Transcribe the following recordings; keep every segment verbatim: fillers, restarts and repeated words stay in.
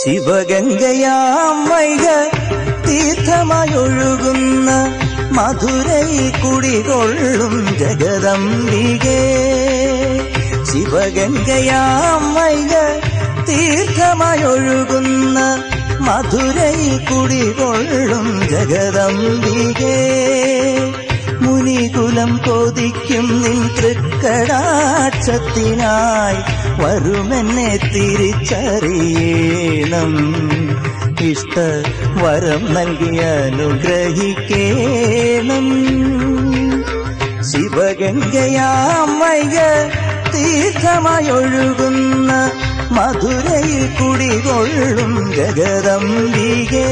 ശിവഗംഗയാം വൈഗ തീർത്ഥമായൊഴുകുന്ന മധുരയിൽ കുടികൊള്ളും ജഗദംബികേ. ശിവഗംഗയാം വൈഗ തീർത്ഥമായൊഴുകുന്ന മധുരയിൽ കുടികൊള്ളും ജഗദംബികേ. മുനികുലം കൊതിക്കും നിൻ തൃക്കടാക്ഷത്തിനായി വരുമെന്നെ തിരിച്ചറിയണം. ഇഷ്ട വരം നൽകി അനുഗ്രഹിക്കേണം. ശിവഗംഗയാം വൈഗ തീർത്ഥമായൊഴുകുന്ന മധുരയിൽ കുടികൊള്ളും ജഗദംബികേ.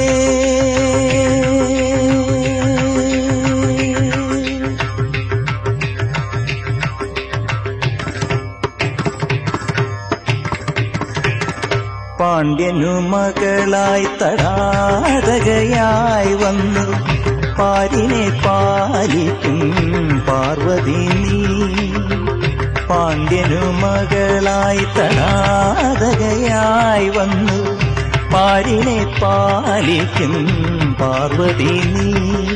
പാണ്ഡ്യനു മകളായി തടാതകയായി വന്നു പാരിനെ പാലിക്കും പാർവതി നീ. പാണ്ഡ്യനു മകളായി തടാതകയായി വന്നു പാരിനെ പാലിക്കും പാർവതി നീ.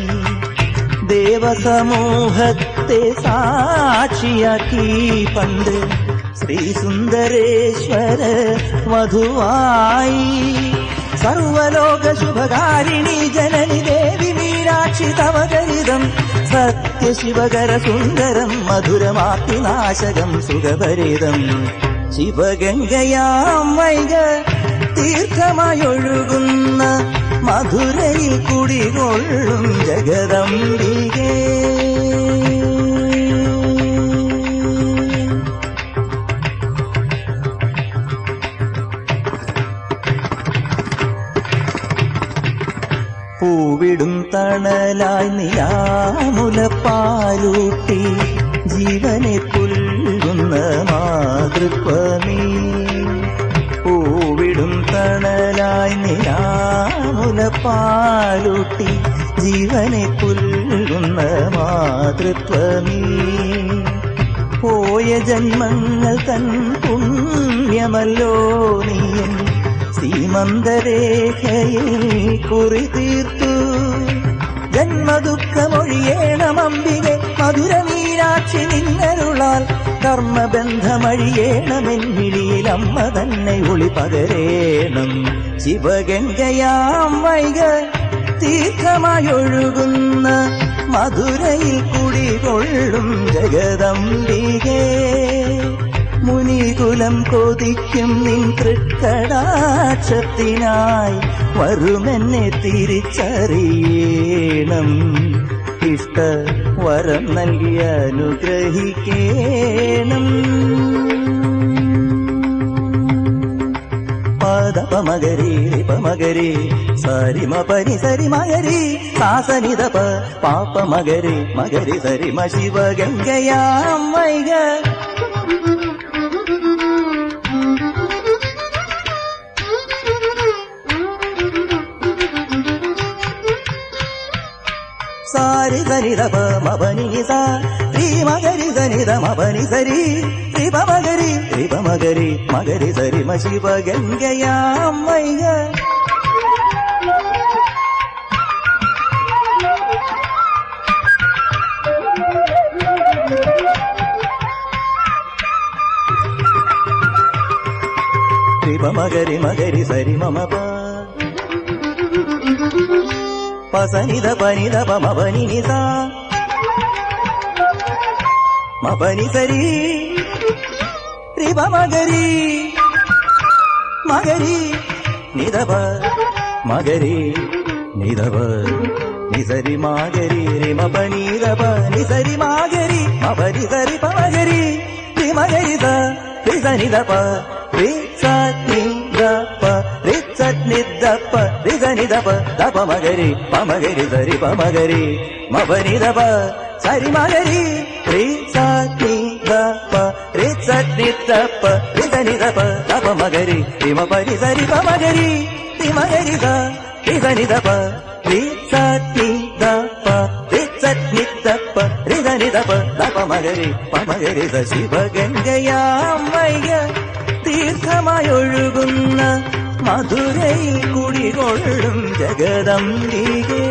ദേവസമൂഹത്തെ സാക്ഷിയാക്കി പണ്ട് ശ്രീസുന്ദരേശ്വര വധുവായി. സർവലോക ശുഭകാരിണി ജനനി ദേവി മീനാക്ഷി തവചരിതം സത്യശിവകര സുന്ദരം മധുരമാത്തിനാശകം സുഖഭരിതം. ശിവഗംഗയാം വൈഗ തീർത്ഥമായൊഴുകുന്ന മധുരയിൽ കുടികൊള്ളും ജഗദംബികേ. പൂവിടും തണലായി നിലാമുലപ്പാലൂട്ടി ജീവനെ പുൽകുന്ന മാതൃത്വമീ. പൂവിടും തണലായി നിലാമുലപ്പാലൂട്ടി ജീവനെ പുൽകുന്ന മാതൃത്വമീ. പോയ ജന്മങ്ങൾ തൻ പുണ്യമല്ലോ നീയും സീമന്തരേഖയിൽ കുറി തീർത്തു. ജന്മദുഃഖമൊഴിയേണമംബികെ മധുരമീനാക്ഷി നിന്നരുളാൽ കർമ്മബന്ധമഴിയേണമെന്നിളിയിൽ അമ്മ തന്നെ ഒളി പകരേണം. ശിവഗംഗയാം വൈഗ തീർത്ഥമായൊഴുകുന്ന മധുരയിൽ കുടികൊള്ളും ജഗദംബികേ. മുനികുലം കൊതിക്കും നിൻ തൃക്കടാക്ഷത്തിനായി വരുമെന്നെ തിരിച്ചറിയണം. ഇഷ്ട വരം നൽകി അനുഗ്രഹിക്കേണം. പദപമകരി രിപമകരി സരിമ പരി സരി മകരി സാസനിതപ പാപമകരി മകരി സരിമ. ശിവഗംഗയാം വൈഗ സാരി സനിതപ മപനി സാ രി മകരി സനിത മപനി സരി രിപമകരി രിപമകരി മകരി സരിമ. ശിവഗംഗയാം വൈഗ രിപമകരി മകരി സരി മമ പസനിത പനിത പമപനി നിസാ മപനി സരി രിപമകരി മകരി നിധപ മകരി നിധപ നിസരി മാഗരി റിമപനീതപ നിസരി മാഗരി മപരി സരി പമഗരി രിമഗരി സ റിസനിധപ റിസനിധപ റിസനിധപ റിസനിധപ ദപമഗരി പമഗരി സരി പമഗരി മപനിധപ സരി മഗരി റിസനിധപ റിസനിധപ റിസനിധപ ദപമഗരി റിമപരി സരി പമഗരി രിമഗരി സ റിസനിധപ റിസനിധപ റിസനിധപ റിസനിധപ ദപമഗരി പമഗരി സ. ശിവഗംഗയാം വൈഗ തീർത്ഥമായൊഴുകുന്ന മധുരൈ കുടികൊള്ളും ജഗദംബികേ.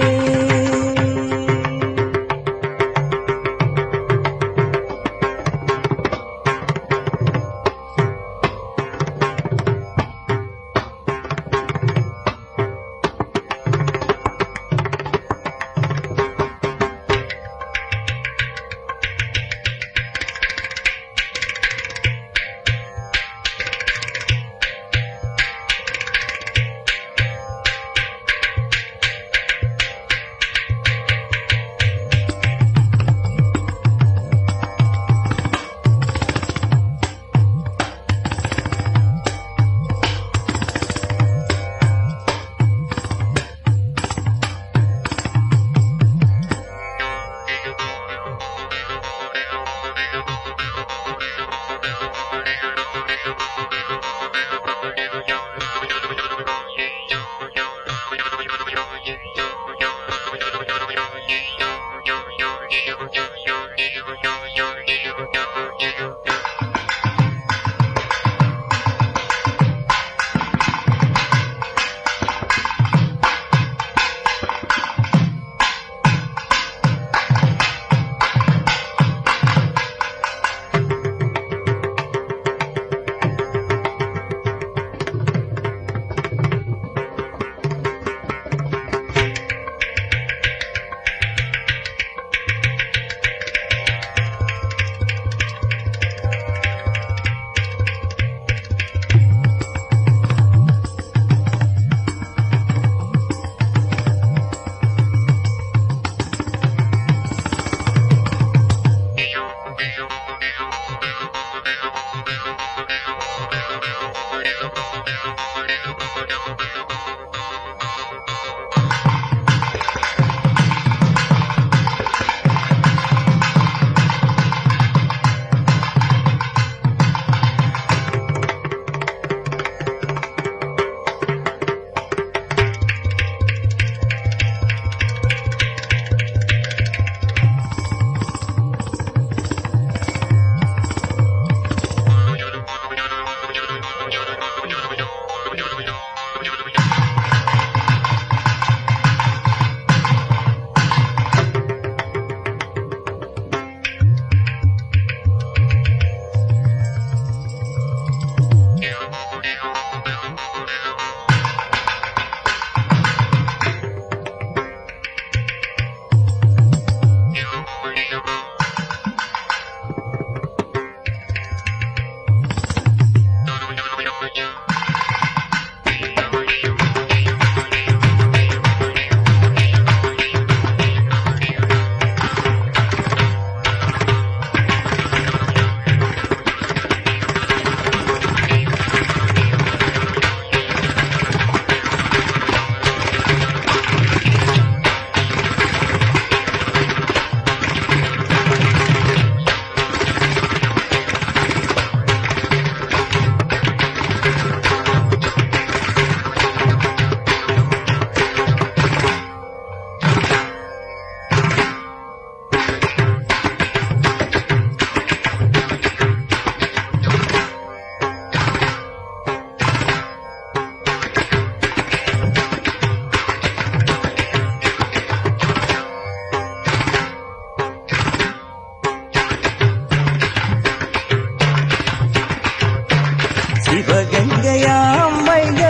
ശിവഗംഗയാം വൈക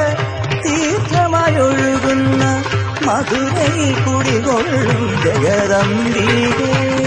തീർത്ഥമായൊഴുകുന്ന മധുരൈ കുടികൊള്ളും ജഗദംബികേ.